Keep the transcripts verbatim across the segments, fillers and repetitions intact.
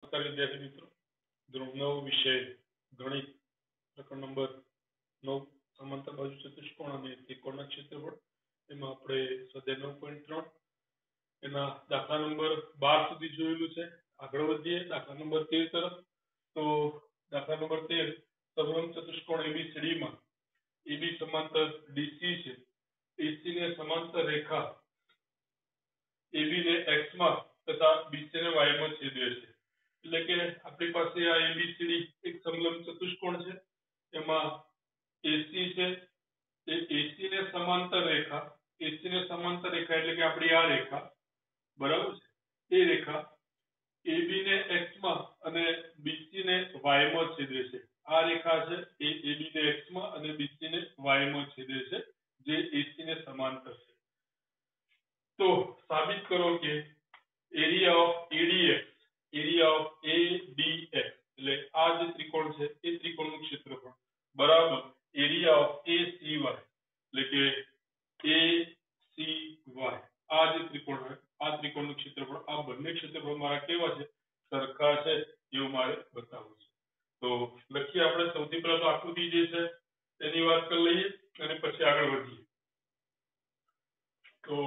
નમસ્કાર વિદ્યાર્થી મિત્રો. ધોરણ નવ વિષય ગણિત પ્રકરણ નંબર નવ સમાંતર બાજુ ચતુષ્કોણ અને ત્રિકોણના ક્ષેત્રફળ એમાં આપણે સ્વાધ્યાય નવ પોઈન્ટ ત્રણ એના દાખલા નંબર બાર સુધી જોયેલું છે. આગળ વધીએ દાખલા નંબર તેર તરફ. તો દાખલા નંબર તેર સમલંબ ચતુષ્કોણ એબીસીડી માં એબી સમાંતર ડીસી છે. એસી ને સમાંતર રેખા એબી ને એક્સ માં તથા બીસી ને વાય માં છેદે છે. એટલે કે આપણી પાસે આ એબીસીડી એક સમલંબ ચતુષ્કોણ છે. એમાં એસી છે એ એસી ને સમાંતર રેખા એસી ને સમાંતર રેખા એટલે કે આપણી આ રેખા બરાબર છે. એ રેખા એબી ને એક્સ માં અને બીસી ને વાય માં છેદે છે. આ રેખા છે એ એબી ને એક્સ માં અને બીસી ને વાય માં છેદે છે, જે એસી ને સમાંતર છે. તો સાબિત કરો કે area of ADX area of ADX એટલે આ જે ત્રિકોણ છે એ ત્રિકોણનું ક્ષેત્રફળ બરાબર એરિયા ઓફ એસીવાય એટલે કે એસીવાય આ જે ત્રિકોણ છે આ ત્રિકોણનું ક્ષેત્રફળ આ બંને ક્ષેત્રફળ મારા કેવા છે? સરખા છે એવું મારે બતાવવું છે. તો લખીએ આપણે સૌથી પહેલા તો આકૃતિ જે છે એની વાત કરી લઈએ અને પછી આગળ વધીએ. તો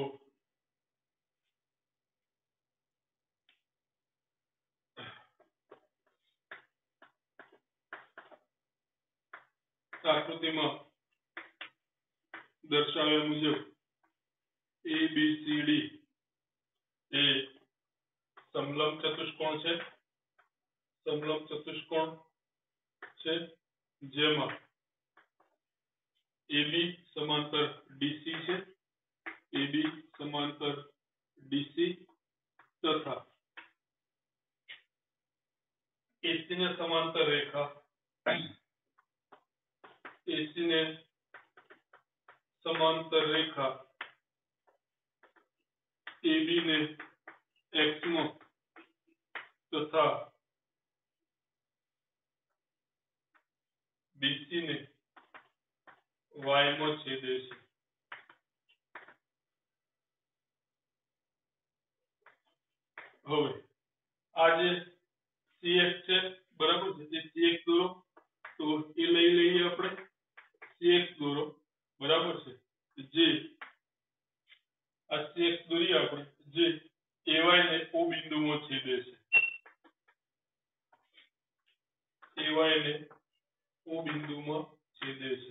આકૃતિમાં દર્શાવ્યા મુજબ એબીસીડી એ સમલંબ ચતુષ્કોણ છે. સમલંબ ચતુષ્કોણ છે જેમાં એબી સમાંતર ડીસી છે. એબી સમાંતર ડીસી તથા એસી ને સમાંતર રેખા એસી ને સમાંતર રેખા એબી ને એક્સ માં તથા બીસી ને વાય માં છેદે છે. હવે આ જે સીએક્સ છે બરાબર છે, જે સીએક્સ દોરો તો એ લઈ લઈએ આપણે. સીએક્સ દોરો બરાબર છે, જે આ સીએક્સ દોરીએ આપણે જે એવાય ને ઓ બિંદુમાં છેદે છે. એવાય ને ઓ બિંદુમાં છેદે છે.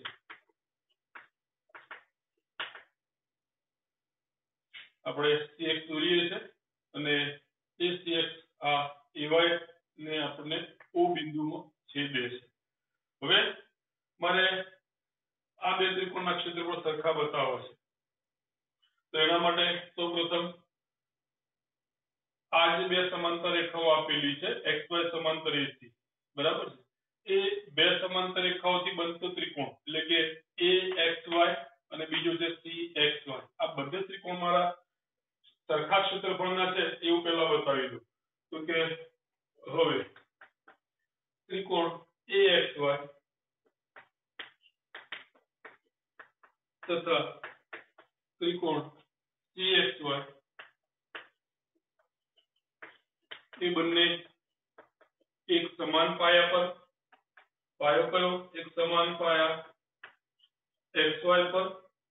આપણે સીએક્સ દોરીએ છે અને એ સીએક્સ આ એવાય ને આપણે ઓ બિંદુમાં છેદે છે. હવે મારે આ બે ત્રિકોણના ક્ષેત્રફળ સરખા બતાવવા છે. તો એના માટે સૌપ્રથમ આ જે બે સમાંતર રેખાઓ આપેલી છે એક્સ વાય સમાંતર એસી બરાબર છે, એ બે સમાંતર રેખાઓથી બનતો ત્રિકોણ એટલે કે એ એક્સ વાય અને બીજો છે સી એક્સ વાય આ બંને ત્રિકોણ મારા સરખા ક્ષેત્રફળના છે એવું પહેલા બતાવી દઉં. તો કે હવે ત્રિકોણ એ એક્સ વાય તથા ત્રિકોણ સી એક્સ વાય એ બંને એક સમાન પાયા પર પાયો કયો? એક સમાન પાયા એક્સ વાય પર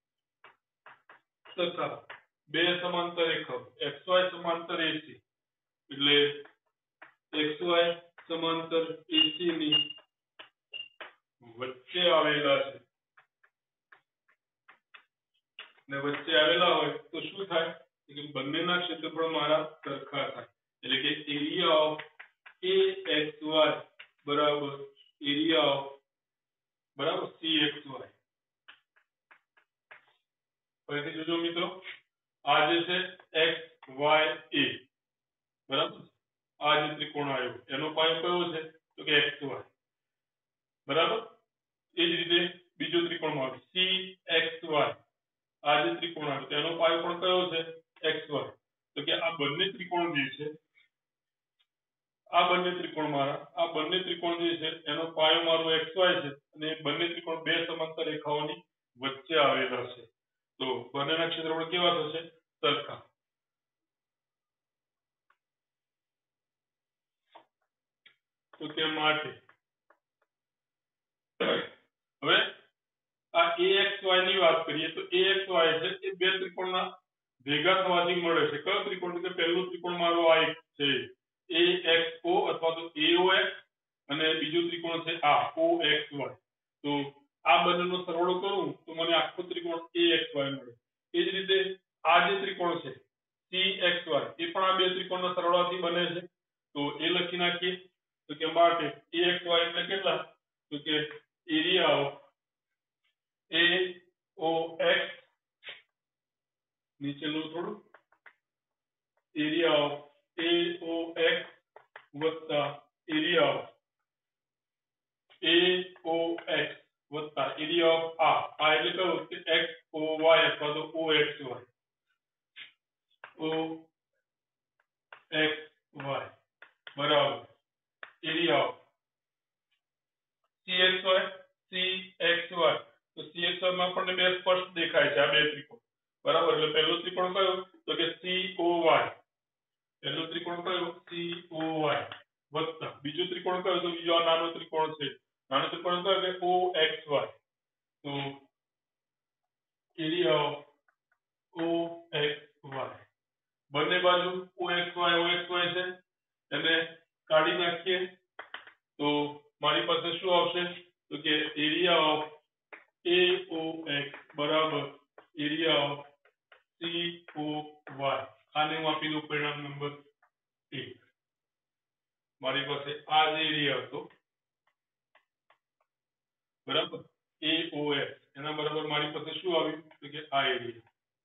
તથા બે સમાંતર રેખાઓ એક્સ વાય સમાંતર એસી એટલે એક્સ વાય સમાંતર એસી ની વચ્ચે આવેલા છે. ને વચ્ચે આવેલા હોય તો શું થાય કે બંનેના ક્ષેત્રફળ મારા સરખા થાય. એટલે કે area of A X Y બરાબર એરિયા ઓફ બરાબર સી એક્સ વાય. ફરીથી જોજો મિત્રો, આ જે છે એક્સ વાય એ બરાબર આ જે ત્રિકોણ આવ્યો એનો પાયો કયો છે? તો કે એક્સ વાય બરાબર. એ જ રીતે બીજો ત્રિકોણ માં સી એક્સ વાય આ જે ત્રિકોણ આવ્યો તેનો પાયો પણ કયો છે? X Y. તો કે આ બંને ત્રિકોણ જે છે આ બંને ત્રિકોણ મારા આ બંને ત્રિકોણ જે છે એનો પાયો મારો એક્સ વાય છે અને બંને ત્રિકોણ બે સમાંતર રેખાઓની વચ્ચે આવેલા છે. તો બંનેના ક્ષેત્રફળ કેવા થશે? સરખા. તો તે માટે હવે આ axy ની વાત કરીએ તો axy છે એ બે ત્રિકોણના ભેગા થવાથી મળે છે. કયો ત્રિકોણ? કે પહેલું ત્રિકોણ મારો આ એક છે axo અથવા તો aox અને બીજું ત્રિકોણ છે આ oxy. તો આ બંનેનો સરવાળો કરું તો મને આખો ત્રિકોણ axy મળે. એ જ રીતે આ જે ત્રિકોણ છે cxy એ પણ આ બે ત્રિકોણના સરવાળાથી બને છે. તો એ લખી નાખીએ તો કે માટે axy એટલે કેટલા? તો કે area of aox નીચેનું થોડું area of aox વત્તા area of aox વત્તા area of આ આ એટલે કયો? કે xoy અથવા તો oxy oxy બરાબર area of cxy cxy તો cxy માં આપણને બે સ્પષ્ટ દેખાય છે આ બે ત્રિકોણ બરાબર. એટલે પહેલો ત્રિકોણ કયો? તો કે coy. પહેલો ત્રિકોણ કયો? coy વત્તા બીજો ત્રિકોણ કયો? તો બીજો આ નાનો ત્રિકોણ છે. નાનો ત્રિકોણ કયો? કે oxy. તો area of oxy બંને બાજુ oxy oxy છે એને કાઢી નાખીએ તો મારી પાસે શું આવશે? તો કે area of aox બરાબર area of coy. આને હું આપી દઉં પરિણામ નંબર એક. મારી પાસે આ જે એરિયા હતો બરાબર aox એના બરાબર મારી પાસે શું આવ્યું? તો કે આ એરિયા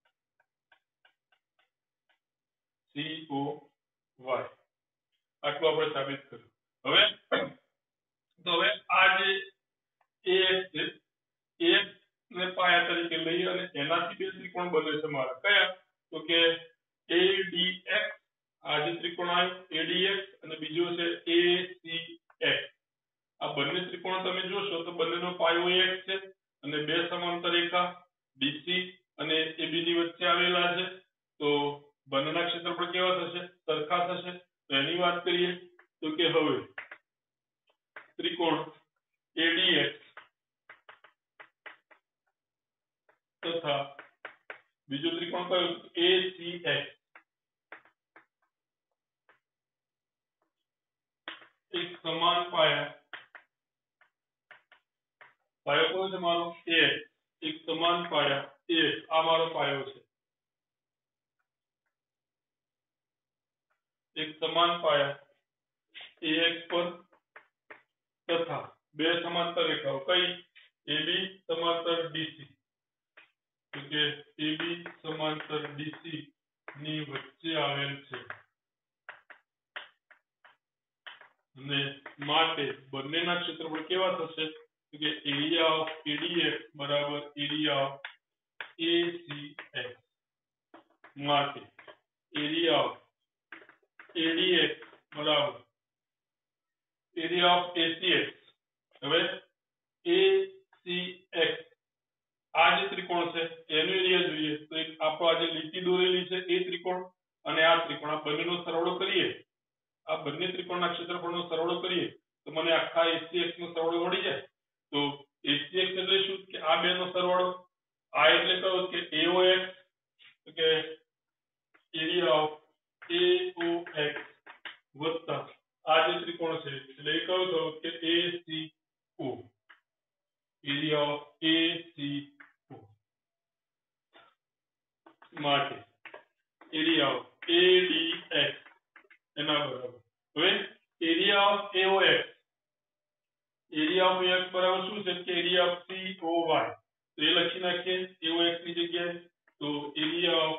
coy. આટલું આપણે સાબિત કર્યું. હવે તો હવે આ જે ax છે ax ને પાયા તરીકે લઈ અને એનાથી બે ત્રિકોણ બને છે મારા. કયા? તો કે adx આ જે ત્રિકોણ આવ્યો adx અને બીજો છે acx. આ બંને ત્રિકોણ તમે જોશો તો બંનેનો પાયો એક છે અને બે સમાંતર રેખા bc અને ab ની વચ્ચે આવેલા છે. તો બંનેના ક્ષેત્રફળ કેવા થશે? સરખા થશે. તો એની વાત કરીએ તો કે હવે ત્રિકોણ adx તથા બીજો ત્રિકોણ કયો? acx એક સમાન પાયા પાયો કયો છે મારો? a. એક સમાન પાયા a આ મારો પાયો છે. એક સમાન પાયા ax પર તથા બે સમાંતર રેખાઓ કઈ? ab સમાંતર dc. તો કે ab સમાંતર dc ની વચ્ચે આવેલ છે અને માટે બંનેના ક્ષેત્રફળ કેવા થશે? તો કે area of adx બરાબર area of acx. માટે area of adx બરાબર area of acx. હવે acx આ જે ત્રિકોણ છે એનો એરિયા જોઈએ તો એક આપણો આ જે લીટી દોરેલી છે એ ત્રિકોણ અને આ ત્રિકોણ આ બંનેનો સરવાળો કરીએ આ બંને ત્રિકોણના ક્ષેત્રફળનો સરવાળો કરીએ તો મને આખા acx નો સરવાળો મળી જાય. તો acx એટલે શું? કે આ બેનો સરવાળો. આ એટલે કયો? કે aox. તો કે area of aox વત્તા આ જે ત્રિકોણ છે એટલે એ કયો થયો? કે aco. area of aco માટે area of adx એના બરાબર. હવે area of aox area of ax બરાબર શું છે? કે area of coy. તો એ લખી નાખીએ aox ની જગ્યાએ. તો area of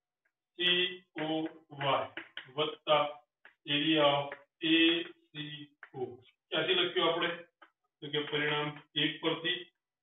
coy વત્તા area of aco ક્યાંથી લખ્યું આપણે? તો કે પરિણામ એક પરથી.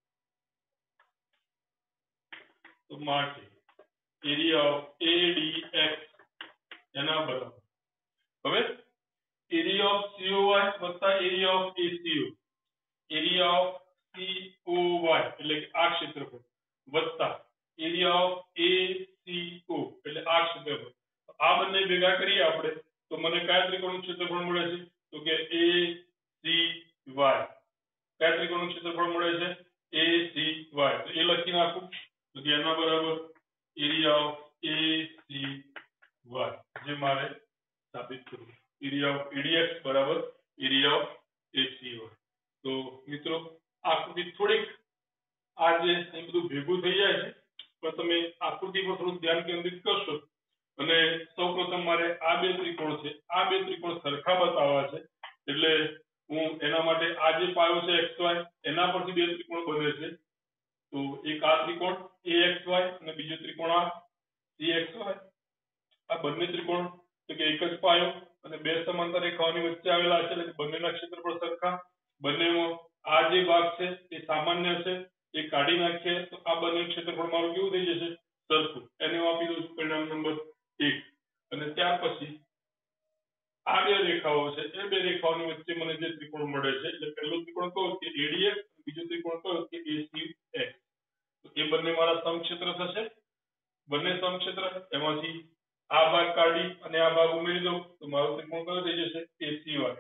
તો માટે area of adx એના બરાબર. હવે area of coy વત્તા area of aco area of coy એટલે કે આ ક્ષેત્રફળ વત્તા area of aco એટલે આ ક્ષેત્રફળ. આ બંને ભેગા કરીએ આપણે તો મને કયા ત્રિકોણનું ક્ષેત્રફળ મળે છે? તો કે સી વાય કયા ત્રિકોણનું ક્ષેત્રફળ મળે છે એ સી વાય તો એ લખી નાખું તો કે એના બરાબર area of A C Y જે મારે સાબિત કરવું એરિયા ઓફ એડીએક્સ બરાબર area of A C Y તો મિત્રો આકૃતિ થોડીક આ જે અહીં બધું ભેગું થઈ જાય છે પણ તમે આકૃતિ પર થોડું ધ્યાન કેન્દ્રિત કરશો અને સૌપ્રથમ મારે આ બે ત્રિકોણ છે આ બે ત્રિકોણ સરખા બતાવવા છે એટલે હું એના માટે આ જે પાયો છે એક્સ વાય એના પરથી બે ત્રિકોણ બને છે તો એક આ ત્રિકોણ એ એક્સ વાય અને બીજો ત્રિકોણ આ સી એક્સ વાય આ બંને ત્રિકોણ તો કે એક જ પાયો અને બે સમાંતર રેખાઓની વચ્ચે આવેલા છે એટલે બંનેના ક્ષેત્રફળ સરખા બંનેમાં આ જે ભાગ છે એ સામાન્ય છે એ કાઢી નાખીએ તો આ બંને ક્ષેત્રફળ મારું કેવું થઈ જશે સરખું એને હું આપી દઉં છું પરિણામ નંબર એક અને ત્યાર પછી આ બે રેખાઓ છે એ બે રેખાઓની વચ્ચે મને જે ત્રિકોણ મળે છે એટલે પહેલો ત્રિકોણ કયો કે એડીએક્સ બીજો ત્રિકોણ કયો કે એસીએક્સ તો એ બંને મારા સમક્ષેત્ર થશે બંને સમક્ષેત્ર એમાંથી આ ભાગ કાઢી અને આ ભાગ ઉમેરી દઉં તો મારો ત્રિકોણ કયો થઈ જશે એસીવાય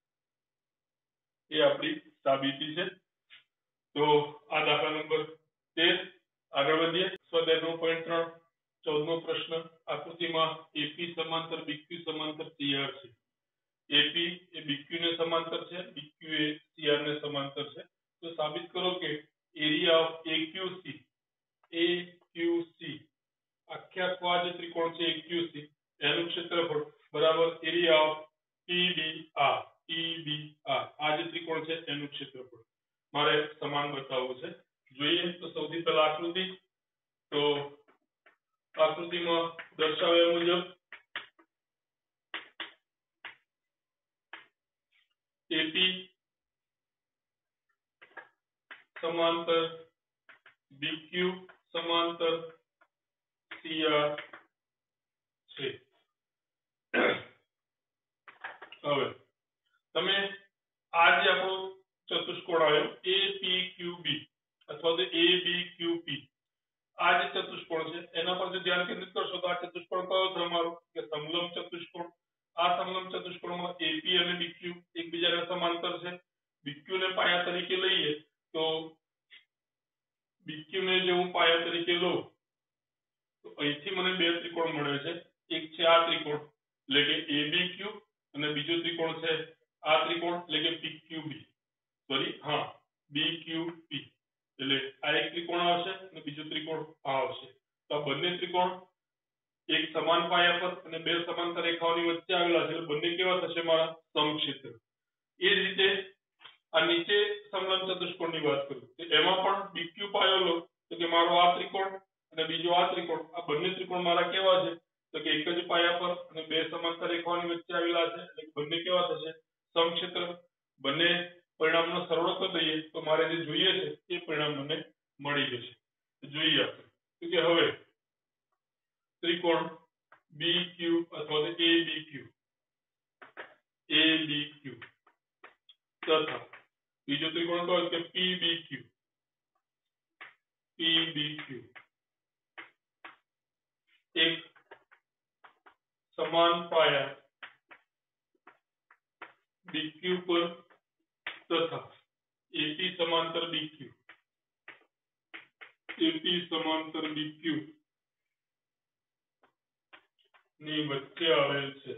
એ આપણી સાબિતી છે તો આ દાખલા નંબર તેર આગળ વધીએ સ્વાધ્યાય નવ પોઈન્ટ ત્રણ ચૌદમો પ્રશ્ન આકૃતિમાં એપી સમાંતર બીક્યુ સમાંતર સીઆર છે એપી એ બીક્યુ ને સમાંતર છે બીક્યુ એ સીઆર ને સમાંતર છે તો સાબિત કરો કે એરિયા ઓફ એક્યુસી એક્યુસી આખે આખો આ જે ત્રિકોણ છે એક્યુસી એનું ક્ષેત્રફળ બરાબર એરિયા ઓફ ટીડીઆર ટીડીઆર આ જે ત્રિકોણ છે એનું ક્ષેત્રફળ મારે સમાન બતાવવું છે જોઈએ તો સૌથી પહેલા આકૃતિ તો આકૃતિમાં દર્શાવ્યા મુજબ એપી સમાંતર બીક્યુ સમાંતર સીઆર છે હવે તમે આ જે આપણો ચતુષ્કોણ આવ્યો એ પી ક્યુ બી અથવા તો એ બી ક્યુ પી આ જે ચતુષ્કોણ છે એના પર જો ધ્યાન કેન્દ્રિત કરશો તો આ ચતુષ્કોણ કયો છે અમારો કે સમલંબ ચતુષ્કોણ આ સમલંબ ચતુષ્કોણમાં એપી અને બીક્યુ એકબીજાને સમાંતર છે બીક્યુ ને પાયા તરીકે લઈએ તો બીક્યુ ને જો હું પાયા તરીકે લઉં તો અહીંથી મને બે ત્રિકોણ મળે છે એક છે આ ત્રિકોણ એટલે કે એબીક્યુ અને બીજો ત્રિકોણ છે આ ત્રિકોણ એટલે કે પીક્યુબી સોરી હા બીક્યુપી એટલે આ એક ત્રિકોણ આવશે અને બીજો ત્રિકોણ આ આવશે તો આ બંને ત્રિકોણ એક સમાન પાયા પર અને બે સમાંતર રેખાઓની વચ્ચે આવેલા છે એટલે બંને કેવા થશે મારા સમક્ષેત્ર એ જ રીતે આ નીચે સમલંબ ચતુષ્કોણની વાત કરું તો એમાં પણ બીક્યુ પાયો લો તો કે મારો આ ત્રિકોણ અને બીજો આ ત્રિકોણ આ બંને ત્રિકોણ મારા કેવા છે તો કે એક જ પાયા પર અને બે સમાંતર રેખાઓની વચ્ચે આવેલા છે એટલે બંને કેવા થશે સમક્ષેત્ર બંને પરિણામનો સરવાળો કરી દઈએ તો મારે જે જોઈએ છે એ પરિણામ મને મળી જશે જોઈએ આપણે તો કે હવે ત્રિકોણ બીક્યુ અથવા તો એબીક્યુ એબીક્યુ તથા બીજો ત્રિકોણ કયો કે પીબીક્યુ પીબીક્યુ એક સમાન પાયા બીક્યુ પર તથા એપી સમાંતર બીક્યુ એપી સમાંતર બીક્યુ ની વચ્ચે આવેલ છે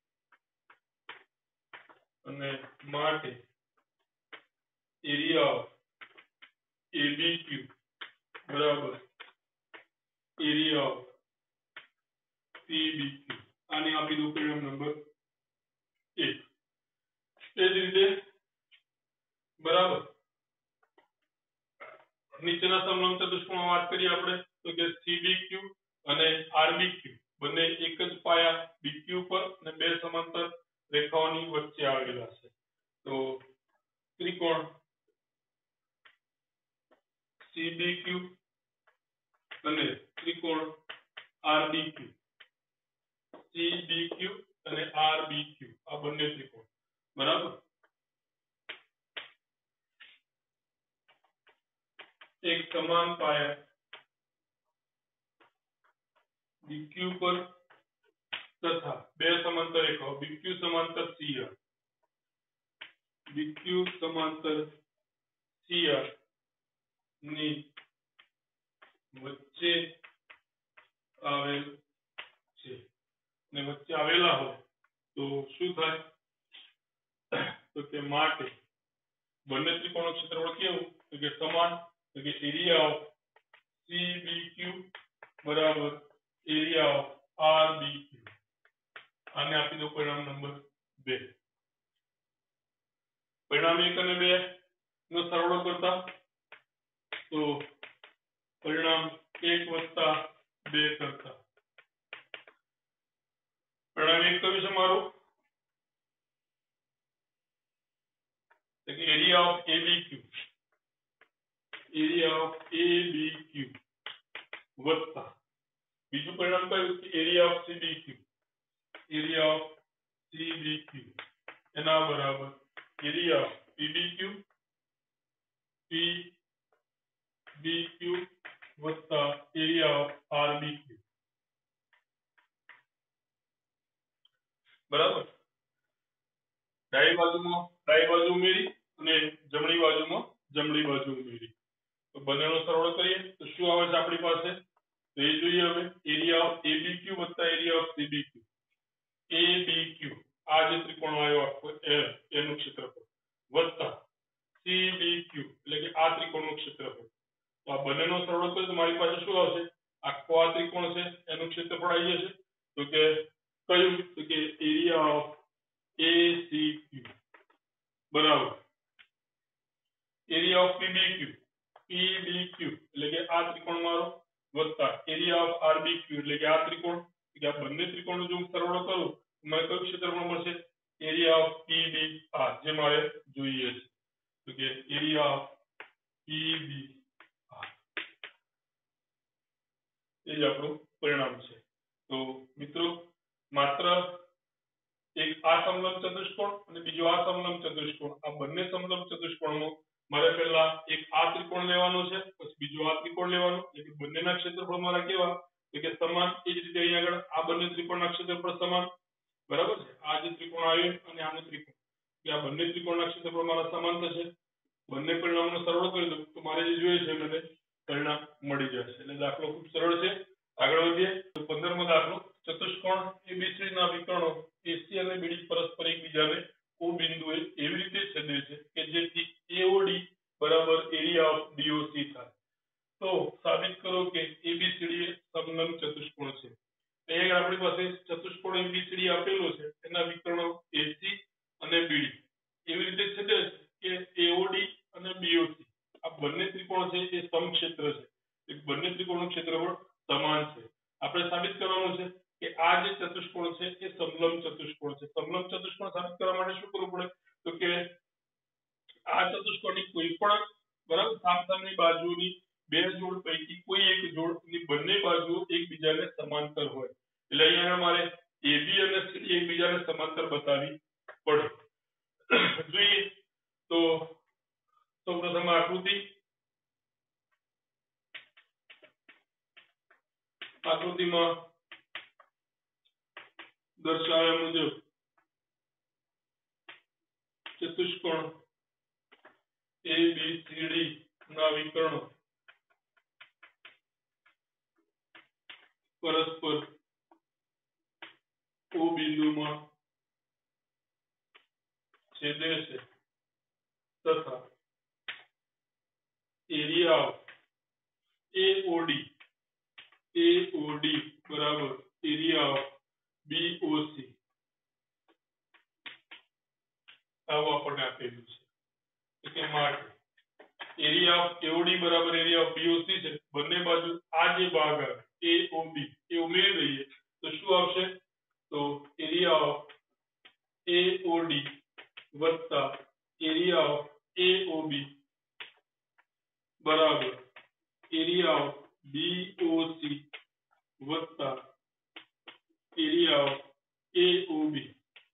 અને માટે એરિયા ઓફ એબીક્યુ બરાબર એરિયા ઓફ પીબીક્યુ આને આપી દઉં પરિણામ નંબર એક એ જ રીતે બરાબર નીચેના સમલંબ ચતુષ્કોણમાં વાત કરીએ આપણે તો કે સીબીક્યુ અને આરબીક્યુ બંને એક જ પાયા બીક્યુ પર અને બે સમાંતર રેખાઓની વચ્ચે આવેલા છે તો ત્રિકોણ સીબીક્યુ અને ત્રિકોણ આરબીક્યુ સીબીક્યુ અને આરબીક્યુ આ બંને ત્રિકોણ બરાબર એક સમાન પાયા બીક્યુ પર તથા બે સમાંતર રેખાઓ બીક્યુ સમાંતર સીઆર બીક્યુ સમાંતર સીઆર ની વચ્ચે આવેલ છે ને વચ્ચે આવેલા હોય તો શું થાય તો કે માટે બંને ત્રિકોણનું ક્ષેત્રફળ કેવું તો કે સમાન તો કે એરિયા ઓફ સીબીક્યુ બરાબર એરિયા ઓફ આરબીક્યુ આને આપી દો પરિણામ નંબર બે પરિણામ એક અને બે નો સરવાળો કરતા તો પરિણામ એક વત્તા બે કરતા પરિણામ એક કયું છે મારું area of ABQ area of ABQ વત્તા બીજું પરિણામ કયું area of CBQ area of CBQ એના બરાબર એરિયા ઓફ પીબીક્યુ પીબીક્યુ વત્તા એરિયા ઓફ આરબીક્યુ બરાબર ડાબી બાજુમાં ડાબી બાજુ ઉમેરી અને જમણી બાજુમાં જમણી બાજુ ઉમેરી તો બંનેનો સરવાળો કરીએ તો શું આવે છે આપણી પાસે તો એ જોઈએ હવે એરિયા ઓફ એબીક્યુ વત્તા એરિયા ઓફ સીબીક્યુ એબીક્યુ આ જે ત્રિકોણ આવ્યો આખો એનું ક્ષેત્રફળ વત્તા સીબીક્યુ એટલે કે આ ત્રિકોણનું ક્ષેત્રફળ તો આ બંનેનો સરવાળો કરીએ તો મારી પાસે શું આવશે આખો આ ત્રિકોણ છે એનું ક્ષેત્રફળ આવી જશે તો કે કયું તો કે એરિયા ઓફ એસીક્યુ બરાબર એરિયા ઓફ પીબીક્યુ પીબીક્યુ એટલે કે આ ત્રિકોણ મારો વત્તા એરિયા ઓફ આરબીક્યુ એટલે કે આ ત્રિકોણ કે આ બંને ત્રિકોણનો જો હું સરવાળો કરું મને કયું ક્ષેત્રફળ મળશે એરિયા ઓફ પીબી આર જે મારે જોઈએ છે તો કે એરિયા ઓફ પીબી આર એ જ આપણું પરિણામ છે તો મિત્રો માત્ર એક આ સમલંબ ચતુષ્કોણ અને બીજો આ સમલંબ ચતુષ્કોણ આ બંને સમલંબ ચતુષ્કોણમાં મારે પહેલા એક આ ત્રિકોણ લેવાનો છે પછી બીજો આ ત્રિકોણ લેવાનો એટલે કે બંનેના ક્ષેત્રફળ મારા કેવા તો કે સમાન એ જ રીતે અહીં આગળ આ બંને ત્રિકોણના ક્ષેત્રફળ સમાન બરાબર છે આ જે ત્રિકોણ આવ્યો અને આનો ત્રિકોણ કે આ બંને ત્રિકોણના ક્ષેત્રફળ મારા સમાન થશે બંને પરિણામનો સરવાળો કરી દઉં તો મારે જે જોઈએ છે મને પરિણામ મળી જશે એટલે દાખલો ખૂબ સરળ છે આગળ વધીએ તો પંદરમો દાખલો ચતુષ્કોણ એબીસી ના વિકર્ણો એસી અને બીડી પરસ્પર એકબીજાને ઓ બિંદુએ એવી રીતે છેદે છે કે જેથી એઓડી બરાબર એરિયા ઓફ બીઓસી થાય તો સાબિત કરો કે એબીસીડી એ સમલંબ ચતુષ્કોણ છે અહીંયા આપણી પાસે ચતુષ્કોણ એબીસીડી આપેલો છે એના વિકર્ણો એસી અને બીડી એવી રીતે છેદે છે કે એઓડી અને બીઓસી આ બંને ત્રિકોણ છે એ સમક્ષેત્ર છે એક બંને ત્રિકોણનું ક્ષેત્રફળ સમાન છે આપણે સાબિત કરવાનું છે કે આ જે ચતુષ્કોણ છે એ સમલંબ ચતુષ્કોણ છે સમલંબ ચતુષ્કોણ સાબિત કરવા માટે શું કરવું પડે તો કે આ ચતુષ્કોણની કોઈ પણ બરાબર સામસામેની બાજુની બે જોડ પૈકી કોઈ એક જોડની બંને બાજુઓ એકબીજાને સમાંતર હોય એટલે અહીંયા મારે એબી અને સીડી એકબીજાને સમાંતર બતાવી પડે જોઈએ તો સૌપ્રથમ આકૃતિ આકૃતિમાં દર્શાવ્યા મુજબ ચતુષ્કોણ એબીસીડી ના વિકર્ણો પરસ્પર ઓ બિંદુમાં છેદે છે તથા એરિયા ઓફ એઓડી એઓડી બરાબર એરિયા ઓફ બીઓસી આવું આપણને આપેલું છે કે માટે એરિયા ઓફ એઓડી બરાબર એરિયા ઓફ બીઓસી છે બંને બાજુ આ જે ભાગ આવે એઓબી એ ઉમેરી દઈએ તો શું આવશે તો એરિયા ઓફ એઓડી વત્તા એરિયા ઓફ એઓબી બરાબર એરિયા ઓફ બીઓસી વત્તા એરિયા ઓફ એઓબી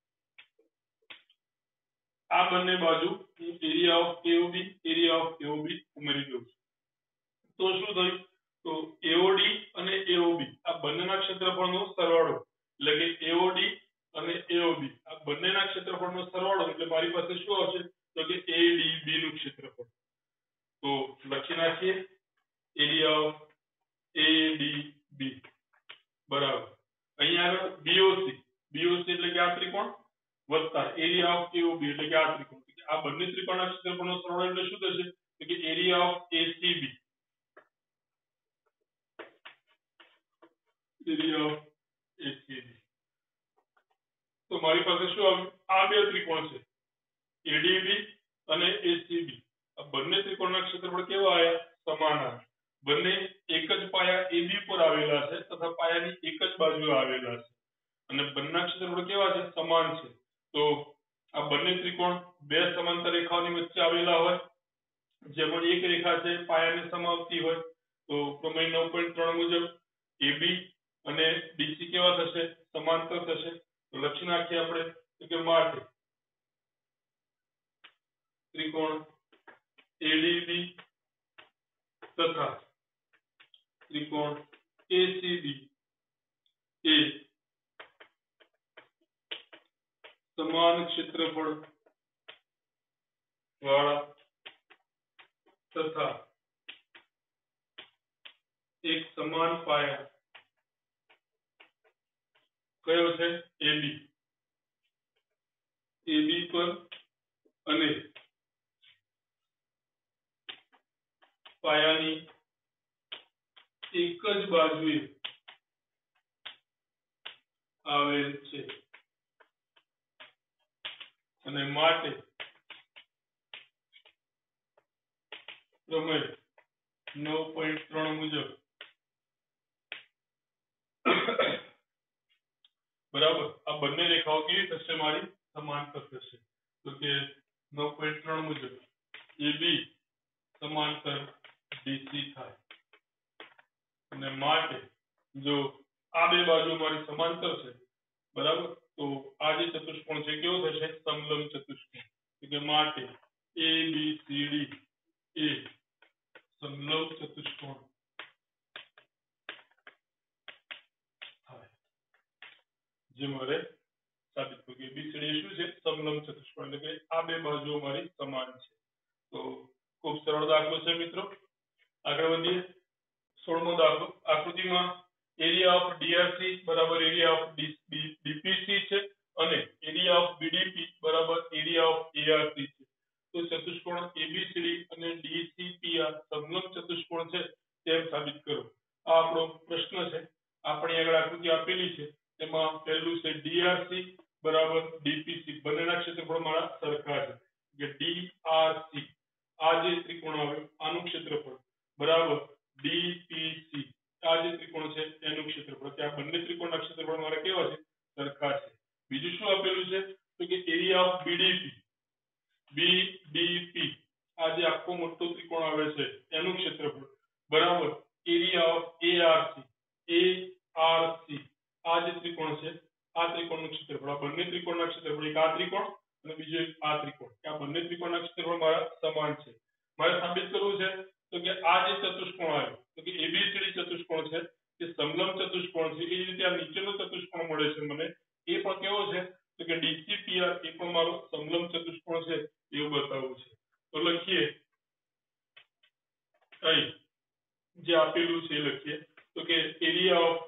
આ બંને બાજુ હું area of AOB area of AOB ઉમેરી દઉં છું તો શું થયું તો એઓડી અને એઓબી આ બંનેના ક્ષેત્રફળનો સરવાળો એટલે કે એઓડી અને એઓબી આ બંનેના ક્ષેત્રફળનો સરવાળો એટલે મારી પાસે શું આવશે તો કે એડીબી નું ક્ષેત્રફળ તો લખી નાખીએ એરિયા ઓફ એડીબી બરાબર અહીંયા આગળ બીઓસી બીઓસી એટલે કે આ ત્રિકોણ વત્તા એરિયા ઓફ એઓબી એટલે કે આ ત્રિકોણ આ બંને ત્રિકોણના ક્ષેત્રફળનો સરવાળો એટલે શું થશે તો કે area of ACB area of ACB તો મારી પાસે શું આવ્યું આ બે ત્રિકોણ છે એડીબી અને એસીબી આ બંને ત્રિકોણના ક્ષેત્રફળ કેવા આવ્યા સમાન આવ્યા બંને એક જ પાયા એબી પર આવેલા છે તથા પાયાની એક જ બાજુએ આવેલા છે અને બંનેના ક્ષેત્રફળ કેવા છે સમાન છે તો આ બંને ત્રિકોણ બે સમાંતર રેખાઓની વચ્ચે આવેલા હોય જેમાં એક રેખા છે પાયાને સમાવતી હોય તો પ્રમેય નવ પોઈન્ટ ત્રણ મુજબ એબી અને ડીસી કેવા થશે સમાંતર થશે તો લખી નાખીએ આપણે તો કે માટે ત્રિકોણ એડીબી તથા ત્રિકોણ એસીબી એ સમાન ક્ષેત્રફળ વાળા તથા એક સમાન પાયા કયો છે એબી એબી પર અને પાયાની એક જ બાજુએ આવેલ છે અને માટે પ્રમેય નવ પોઈન્ટ ત્રણ મુજબ બરાબર આ બંને રેખાઓ કેવી થશે મારી સમાંતર થશે તો કે નવ પોઈન્ટ ત્રણ મુજબ એબી સમાંતર ડીસી થાય અને માટે જો આ બે બાજુ મારી સમાંતર છે બરાબર તો આ જે ચતુષ્કોણ છે કેવો થશે સમલંબ ચતુષ્કોણ કે માટે એ બી સી ડી એ સમલંબ ચતુષ્કોણ થાય જે મારે સાબિત કરવું કે એબીસીડી શું છે સમલંબ ચતુષ્કોણ એટલે કે આ બે બાજુઓ મારી સમાન છે તો ખૂબ સરળ દાખલો છે મિત્રો આગળ વધીએ સોળમો દાખલો આકૃતિમાં એરિયા ઓફ ડીઆરસી બરાબર એરિયા ઓફ ડીપીસી છે અને એરિયા ઓફ બીડીપી બરાબર એરિયા ઓફ એઆરસી છે તો ચતુષ્કોણ એબીસીડી અને ડીસીપીઆર સમલંબ ચતુષ્કોણ છે તેમ સાબિત કરો આ આપણો પ્રશ્ન છે આપણે આગળ આકૃતિ આપેલી છે તેમાં પહેલું છે ડીઆરસી બરાબર ડીપીસી બંનેના ક્ષેત્રફળ મારા સરખા છે કે ડીઆરસી આ જે ત્રિકોણ આવ્યો આનું ક્ષેત્રફળ બરાબર ડીપીસી આ જે ત્રિકોણ છે એનું ક્ષેત્રફળ કે આ બંને ત્રિકોણના ક્ષેત્રફળ મારા કેવા છે સરખા છે બીજું શું આપેલું છે તો કે એરિયા ઓફ બીડીપી બીડીપી આ જે આખો મોટો ત્રિકોણ આવે છે એનું ક્ષેત્રફળ બરાબર એરિયા ઓફ એઆરસી એઆરસી આ જે ત્રિકોણ છે આ ત્રિકોણનું ક્ષેત્રફળ આ બંને ત્રિકોણના ક્ષેત્રફળ એક આ ત્રિકોણ અને બીજો એક આ ત્રિકોણ આ બંને ત્રિકોણના ક્ષેત્રફળ મારા સમાન છે મારે સાબિત કરવું છે તો કે આ જે ચતુષ્કોણ આવ્યો તો કે એબીસીડી ચતુષ્કોણ છે કે સમલંબ ચતુષ્કોણ છે એ જ રીતે આ નીચેનો ચતુષ્કોણ મળે છે મને એ પણ કેવો છે તો કે ડીસીપીઆર એ પણ મારો સમલંબ ચતુષ્કોણ છે એવું બતાવવું છે તો લખીએ અહીં જે આપેલું છે એ લખીએ તો કે એરિયા ઓફ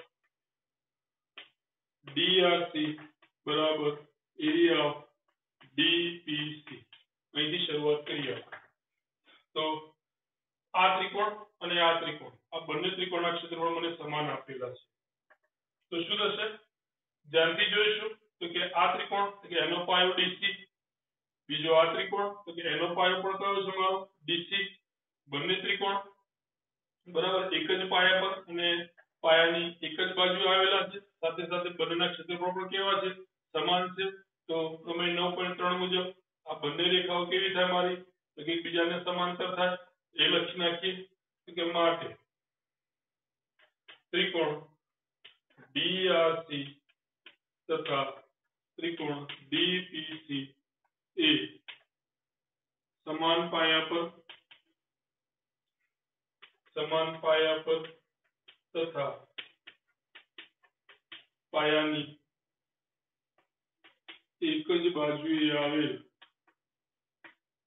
ડીઆરસી બરાબર એરિયા ઓફ ડીપીસી અહીંથી શરૂઆત કરીએ તો આ ત્રિકોણ અને આ ત્રિકોણ આ બંને ત્રિકોણના ક્ષેત્રફળ મને સમાન આપેલા છે તો શું થશે ધ્યાનથી જોઈશું તો કે આ ત્રિકોણ કે એનો પાયો ડીસી બીજો આ ત્રિકોણ તો કે એનો પાયો પણ કયો છે મારો ડીસી બંને ત્રિકોણ બરાબર એક જ પાયા પર અને પાયાની એક જ બાજુ આવેલા છે સાથે સાથે બંનેના ક્ષેત્રફળ પણ કેવા છે સમાન છે તો પ્રમેય નવ પોઈન્ટ ત્રણ મુજબ આ બંને રેખાઓ કેવી થાય મારી તો કે એકબીજાને સમાંતર થાય એ લખી નાખીએ કે માટે ત્રિકોણ ડીઆરસી તથા ત્રિકોણ ડીપીસી એ સમાન પાયા પર સમાન પાયા પર તથા પાયાની એક જ બાજુએ આવેલ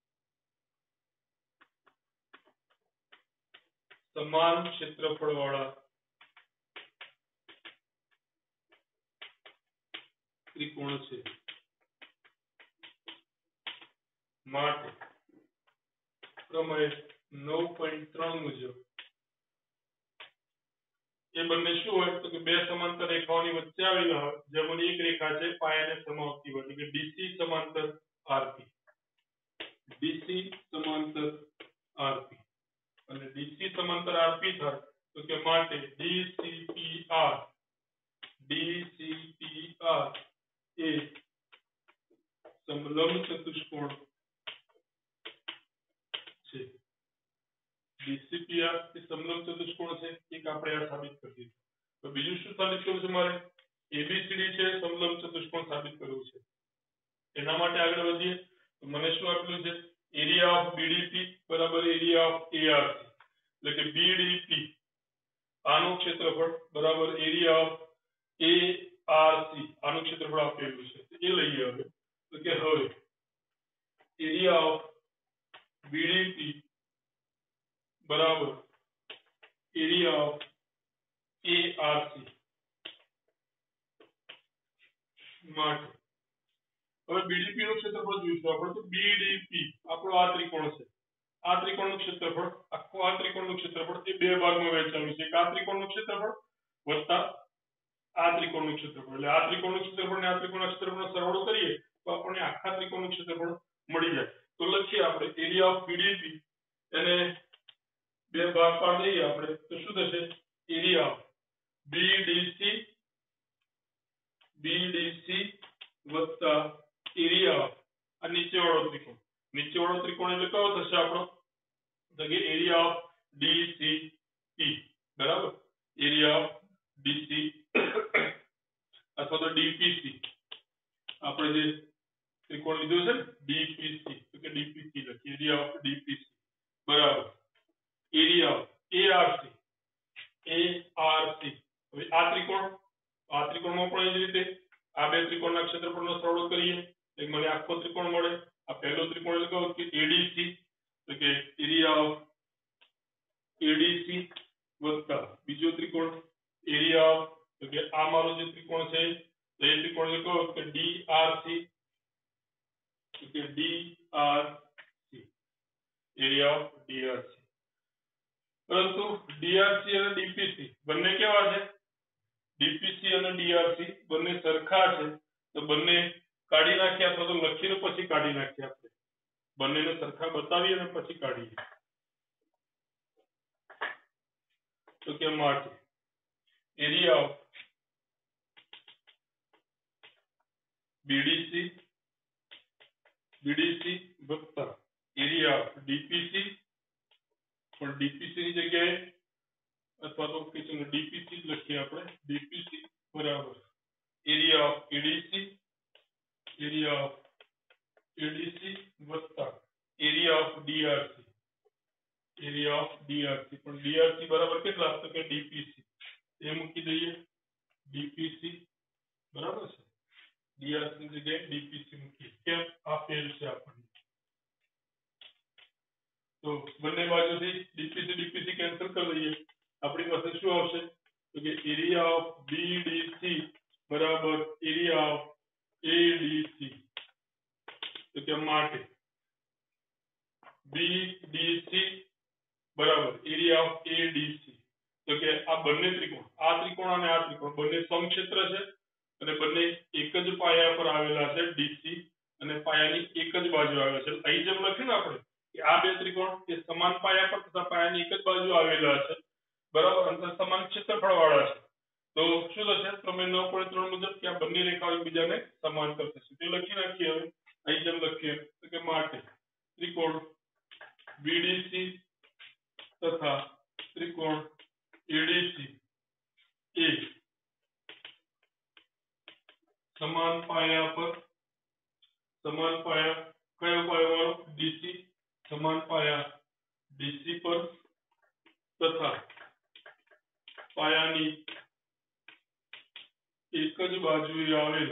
સમાન ક્ષેત્રફળ વાળા ત્રિકોણ છે માટે પ્રમેય નવ પોઈન્ટ ત્રણ મુજબ એ બંને શું હોય તો કે બે સમાંતર રેખાઓની વચ્ચે આવેલા હોય જેમાંની એક રેખા છે પાયાને સમાવતી હોય એટલે કે ડીસી સમાંતર આરપી ડીસી સમાંતર આરપી અને ડીસી સમાંતર આરપી થાય તો કે માટે ડીસીપીઆર ડીસીપીઆર એ સમલંબ ચતુષ્કોણ છે ડીસીપીઆર એ સમલંબ ચતુષ્કોણ છે એક આપણે આ સાબિત કરી દીધું તો બીજું શું સાબિત કરવું છે મારે એબીસીડી છે સમલંબ ચતુષ્કોણ સાબિત કરવું છે એના માટે આગળ વધીએ તો મને શું આપેલું છે એરિયા ઓફ બીડીપી બરાબર એરિયા ઓફ એઆરસી એટલે કે બીડીપી આનું ક્ષેત્રફળ બરાબર એરિયા ઓફ એઆરસી આનું ક્ષેત્રફળ આપેલું છે એ લઈએ હવે તો કે હવે એરિયા ઓફ બીડીપી બરાબર એરિયા ઓફ એઆરસી માટે હવે બીડીપી નું ક્ષેત્રફળ જોઈશું આપણે તો બીડીપી આપણો આ ત્રિકોણ છે આ ત્રિકોણનું ક્ષેત્રફળ આખું આ ત્રિકોણનું ક્ષેત્રફળ એ બે ભાગમાં વહેંચાયેલું છે એક આ ત્રિકોણનું ક્ષેત્રફળ વત્તા આ ત્રિકોણનું ક્ષેત્રફળ એટલે આ ત્રિકોણનું ક્ષેત્રફળ ને આ ત્રિકોણના ક્ષેત્રફળનો સરવાળો કરીએ તો આપણને આખા ત્રિકોણનું ક્ષેત્રફળ મળી જાય તો લખીએ આપણે એરિયા ઓફ બીડીપી એને બે ભાગ પાડી દઈએ આપણે તો શું થશે એરિયા ઓફ બીડીસી બીડીસી વત્તા એરિયા ઓફ આ નીચેવાળો ત્રિકોણ નીચેવાળો ત્રિકોણ એટલે કયો થશે આપણો તો કે એરિયા ઓફ ડીસીઈ બરાબર એરિયા ઓફ ડીસી અથવા તો ડીપીસી આપણે જે ત્રિકોણ લીધો છે ને ડીપીસી તો કે ડીપીસી લખીએ એરિયા ઓફ ડીપીસી બરાબર એરિયા ઓફ એઆરસી એઆરસી હવે આ ત્રિકોણ આ ત્રિકોણમાં પણ એ જ રીતે આ બે ત્રિકોણના ક્ષેત્રફળનો સરવાળો કરીએ તો મને આખો ત્રિકોણ મળે આ પહેલો ત્રિકોણ એટલે કયો કે એડીસી તો કે એરિયા ઓફ એડીસી વત્તા બીજો ત્રિકોણ એરિયા ઓફ તો કે આ મારો જે ત્રિકોણ છે તો એ ત્રિકોણ એટલે કયો કે ડીઆરસી તો કે ડીઆરસી એરિયા ઓફ ડીઆરસી પરંતુ ડીઆરસી અને ડીપીસી બંને કેવા છે ડીપીસી અને ડીઆરસી બંને સરખા છે તો બંને કાઢી નાખ્યા અથવા તો લખીને પછી કાઢી નાખ્યા આપણે બંનેને સરખા બતાવી અને પછી કાઢીએ તો કે માટે એરિયા ઓફ બીડીસી બીડીસી વત્તા એરિયા ઓફ ડીપીસી પણ ડીપીસી ની જગ્યાએ અથવા તો કે ચલો ડીપીસી લખીએ આપણે ડીપીસી બરાબર area of ADC area of ADC વત્તા area of DRC area of DRC પણ ડીઆરસી બરાબર કેટલા તો કે ડીપીસી એ મૂકી દઈએ ડીપીસી બરાબર છે ડીઆરસી ની જગ્યાએ ડીપીસી મૂકીએ કેમ આ ફેર છે આપણને તો બંને બાજુથી ડીપીસી ડીપીસી કેન્સલ કરી દઈએ આપણી પાસે શું આવશે તો કે એરિયા ઓફ બીડીસી બરાબર એરિયા ઓફ એડીસી તો કે માટે બીડીસી બરાબર એરિયા ઓફ એડીસી તો કે આ બંને ત્રિકોણ આ ત્રિકોણ અને આ ત્રિકોણ બંને સમક્ષેત્ર છે અને બંને એક જ પાયા પર આવેલા છે ડીસી અને પાયાની એક જ બાજુ આવેલા છે અહીં જેમ લખ્યું ને આપણે કે આ બે ત્રિકોણ એ સમાન પાયા પર તથા પાયાની એક જ બાજુ આવેલા છે બરાબર અને સમાન ક્ષેત્રફળ વાળા છે તો શું થશે પ્રમેય નવ પોઈન્ટ ત્રણ મુજબ કે આ બંને રેખાઓ એકબીજાને સમાંતર થશે તે લખી નાખીએ હવે અહીં જેમ લખીએ તો કે માટે ત્રિકોણ બીડીસી તથા ત્રિકોણ એડીસી એ સમાન પાયા પર સમાન પાયા કયો પાયો વાળો ડીસી સમાન પાયા ડીસી પર તથા પાયાની એક જ બાજુએ આવેલ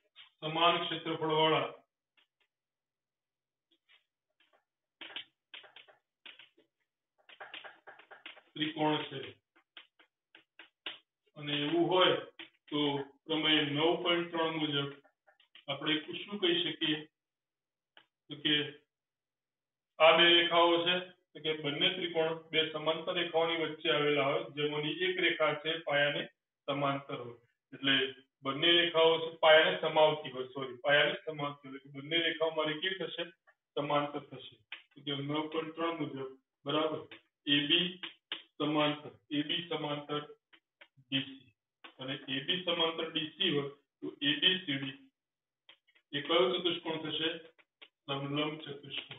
સમાન ક્ષેત્રફળ વાળા ત્રિકોણ છે અને એવું હોય તો પ્રમેય નવ પોઈન્ટ ત્રણ મુજબ આપણે શું કહી શકીએ તો કે આ બે રેખાઓ છે તો કે બંને ત્રિકોણ બે સમાંતર રેખાઓની વચ્ચે આવેલા હોય જેમાંની એક રેખા છે પાયાને સમાંતર હોય એટલે બંને રેખાઓ છે પાયાને સમાવતી હોય સોરી પાયાને સમાવતી હોય બંને રેખાઓ મારી કેવી થશે સમાંતર થશે તો કે નવ પોઈન્ટ ત્રણ મુજબ બરાબર એબી સમાંતર એબી સમાંતર ડીસી અને એબી સમાંતર ડીસી હોય તો એબીસીડી એ કયો ચતુષ્કોણ થશે સમલંબ ચતુષ્કોણ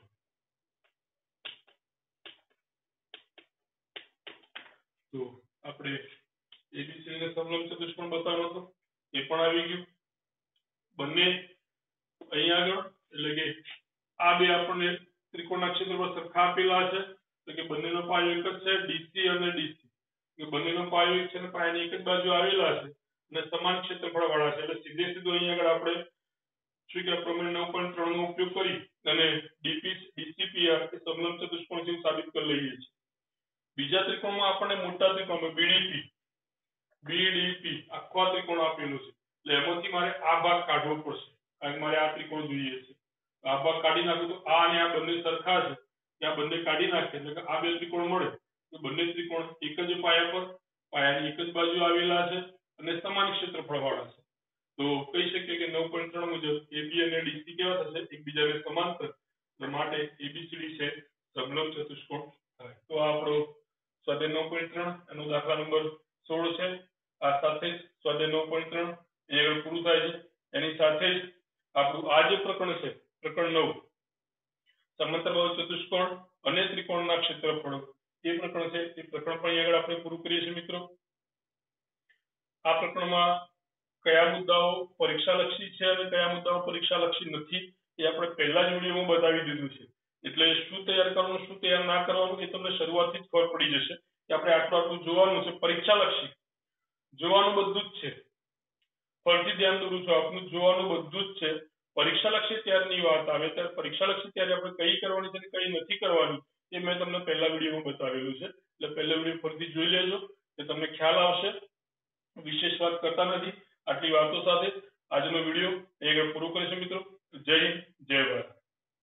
તો આપણે એબીસી ને સમલંબ ચતુષ્કોણ બતાવવાનો હતો એ પણ આવી ગયું બંને અહીં આગળ એટલે કે આ બે આપણને ત્રિકોણના ક્ષેત્રફળ સરખા આપેલા છે તો કે બંનેનો પાયો એક જ છે ડીસી અને ડીસી કે બંનેનો પાયો એક છે અને પાયાની એક જ બાજુ આવેલા છે અને સમાન ક્ષેત્રફળ વાળા છે એટલે સીધે સીધું અહીં આગળ આપણે શું કે પ્રમેય નવ પોઈન્ટ ત્રણ નો ઉપયોગ કરી અને ડીપી ડીસીપીઆર કે સમલંબ ચતુષ્કોણ જેવું સાબિત કરી લઈએ છીએ બીજા ત્રિકોણમાં આપણને મોટા ત્રિકોણમાં બીડીપી બીડીપી આખો ત્રિકોણ આપેલો છે એટલે એમાંથી મારે આ ભાગ કાઢવો પડશે કારણ કે મારે આ ત્રિકોણ જોઈએ છે આ ભાગ કાઢી નાખું તો આ અને આ બંને સરખા છે કે આ બંને કાઢી નાખે એટલે કે આ બે ત્રિકોણ મળે તો બંને ત્રિકોણ એક જ પાયા પર પાયાની એક જ બાજુ આવેલા છે અને સમાન ક્ષેત્રફળ વાળા છે તો કહી શકીએ કે નવ પોઈન્ટ ત્રણ મુજબ એબી અને ડીસી કેવા થશે એકબીજાને સમાંતર એટલે માટે એબીસીડી છે સમલંબ ચતુષ્કોણ થાય તો આ આપણો સ્વાધ્યાય નવ પોઈન્ટ ત્રણ એનો દાખલા નંબર સોળ છે આ સાથે જ સ્વાધ્યાય નવ પોઈન્ટ ત્રણ એ આગળ પૂરું થાય છે એની સાથે જ આપણું આ જે પ્રકરણ છે પ્રકરણ નવ સમાંતરબાહુ ચતુષ્કોણ અને ત્રિકોણના ક્ષેત્રફળો એ પ્રકરણ છે એ પ્રકરણ પણ આગળ આપણે પૂરું કરીએ છીએ મિત્રો આ પ્રકરણમાં કયા મુદ્દાઓ પરીક્ષાલક્ષી છે અને કયા મુદ્દાઓ પરીક્ષાલક્ષી નથી એ આપણે પહેલા જ વિડીયોમાં બતાવી દીધું છે એટલે શું તૈયાર કરવાનું શું તૈયાર ના કરવાનું એ તમને શરૂઆતથી જ ખબર પડી જશે કે આપણે આટલું આટલું જોવાનું છે પરીક્ષાલક્ષી જોવાનું બધું જ છે ફરીથી ધ્યાન દોરું છું આપનું જોવાનું બધું જ છે પરીક્ષાલક્ષી ત્યારની વાત આવે ત્યારે પરીક્ષાલક્ષી ત્યારે આપણે કઈ કરવાની છે કઈ નથી કરવાની એ મેં તમને પહેલા વિડીયોમાં બતાવેલું છે એટલે પહેલા વિડીયો ફરીથી જોઈ લેજો કે તમને ખ્યાલ આવશે વિશેષ વાત કરતા નથી આટલી વાતો સાથે આજનો વિડીયો એ પૂરો કરીશું મિત્રો જય હિન્દ જય ભારત।